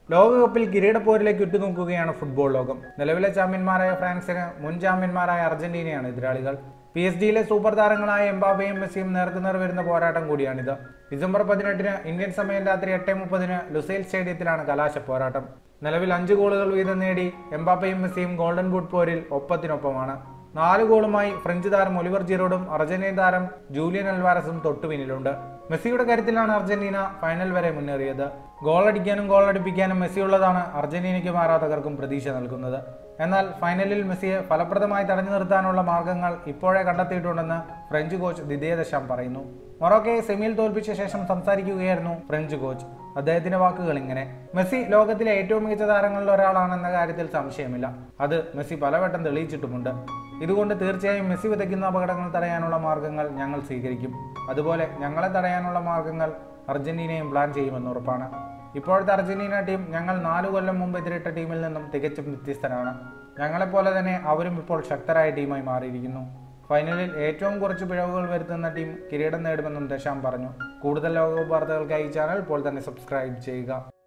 ലോകകപ്പിൽ കിരീടപ്പോരിലേക്ക് ഉറ്റുനോക്കുകയാണ് ഫുട്ബോൾ ലോകം. നിലവിലെ ചാമ്പ്യന്മാരായ ഫ്രാൻസിന് മുൻ ചാമ്പ്യന്മാരായ അർജന്റീനയാണ് എതിരാളികൾ. PSG സൂപ്പർ താരങ്ങളായ എംബാപ്പയും മെസ്സിയും നേർക്കുനേർ വരുന്ന പോരാട്ടം കൂടിയാണിത്. ഡിസംബർ 18 ഇന്ത്യൻ സമയം രാത്രി 8:30 ലുസൈൽ സ്റ്റേഡിയത്തിലാണ് കലാശ പോരാട്ടം. നിലവിൽ 5 ഗോളുകൾ വീതം നേടി എംബാപ്പയും മെസ്സിയും ഗോൾഡൻ ബൂട്ട് പോരിൽ ഒപ്പത്തിനൊപ്പമാണ്. 4 ഗോളുമായി ഫ്രഞ്ച് താരം ഒലിവർ ജിറോഡും അർജന്റീൻ താരം ജൂലിയൻ അൽവാരസും തൊട്ടുപിന്നിലുണ്ട്. മെസ്സിയുടെ കരുത്തിലാണ് അർജന്റീന ഫൈനൽ വരെ മുന്നേറിയത്. ഗോളടിക്കാനും ഗോളടിപ്പിക്കാനും മെസ്സിയുള്ളതാണ് അർജന്റീനയ്ക്കും ആരാധകർക്കും പ്രതീക്ഷ നൽകുന്നത്. എന്നാൽ ഫൈനലിൽ മെസ്സിയെ ഫലപ്രദമായി തടഞ്ഞു നിർത്താനുള്ള മാർഗങ്ങൾ ഇപ്പോഴേ കണ്ടെത്തിയിട്ടുണ്ടെന്ന് ഫ്രഞ്ച് കോച്ച് ദിദിയർ ദെഷാം പറയുന്നു. മൊറോക്കയെ സെമിയിൽ തോൽപ്പിച്ച ശേഷം സംസാരിക്കുകയായിരുന്നു ഫ്രഞ്ച് കോച്ച്. അദ്ദേഹത്തിന്റെ വാക്കുകൾ ഇങ്ങനെ: മെസ്സി ലോകത്തിലെ ഏറ്റവും മികച്ച താരങ്ങളിൽ ഒരാളാണെന്ന കാര്യത്തിൽ സംശയമില്ല. അത് മെസ്സി പലവട്ടം തെളിയിച്ചിട്ടുമുണ്ട്. ഇതുകൊണ്ട് തീർച്ചയായും മെസ്സി വിതയ്ക്കുന്ന അപകടങ്ങൾ തടയാനുള്ള മാർഗങ്ങൾ ഞങ്ങൾ സ്വീകരിക്കും. അതുപോലെ ഞങ്ങളെ തടയാനുള്ള മാർഗങ്ങൾ അർജന്റീനയും പ്ലാൻ ചെയ്യുമെന്ന് ഉറപ്പാണ്. ഇപ്പോഴത്തെ അർജന്റീന ടീം ഞങ്ങൾ 4 കൊല്ലം മുമ്പ് എതിരിട്ട ടീമിൽ നിന്നും തികച്ചും വ്യത്യസ്തരാണ്. ഞങ്ങളെപ്പോലെ തന്നെ അവരും ഇപ്പോൾ ശക്തരായ ടീമായി മാറിയിരിക്കുന്നു. ഫൈനലിൽ ഏറ്റവും കുറച്ച് പിഴവുകൾ വരുത്തുന്ന ടീം കിരീടം നേടുമെന്നും ദശാം പറഞ്ഞു. കൂടുതൽ ലോകകപ്പ് വാർത്തകൾക്കായി ഈ ചാനൽ ഇപ്പോൾ തന്നെ സബ്സ്ക്രൈബ് ചെയ്യുക.